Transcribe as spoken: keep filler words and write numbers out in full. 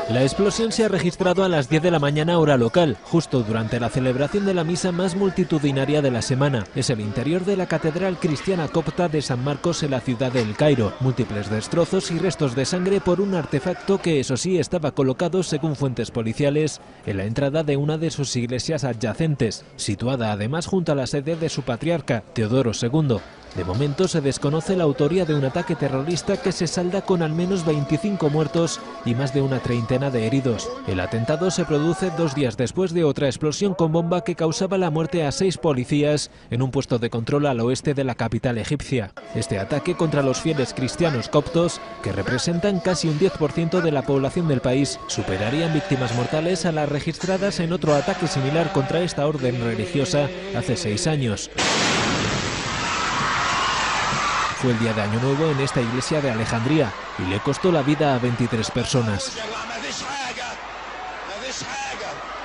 La explosión se ha registrado a las diez de la mañana hora local, justo durante la celebración de la misa más multitudinaria de la semana. Es el interior de la Catedral Cristiana Copta de San Marcos en la ciudad de El Cairo. Múltiples destrozos y restos de sangre por un artefacto que, eso sí, estaba colocado, según fuentes policiales, en la entrada de una de sus iglesias adyacentes, situada además junto a la sede de su patriarca, Teodoro segundo. De momento se desconoce la autoría de un ataque terrorista que se salda con al menos veinticinco muertos y más de una treintena de heridos. El atentado se produce dos días después de otra explosión con bomba que causaba la muerte a seis policías en un puesto de control al oeste de la capital egipcia. Este ataque contra los fieles cristianos coptos, que representan casi un diez por ciento de la población del país, superaría en víctimas mortales a las registradas en otro ataque similar contra esta orden religiosa hace seis años. Fue el día de Año Nuevo en esta iglesia de Alejandría y le costó la vida a veintitrés personas.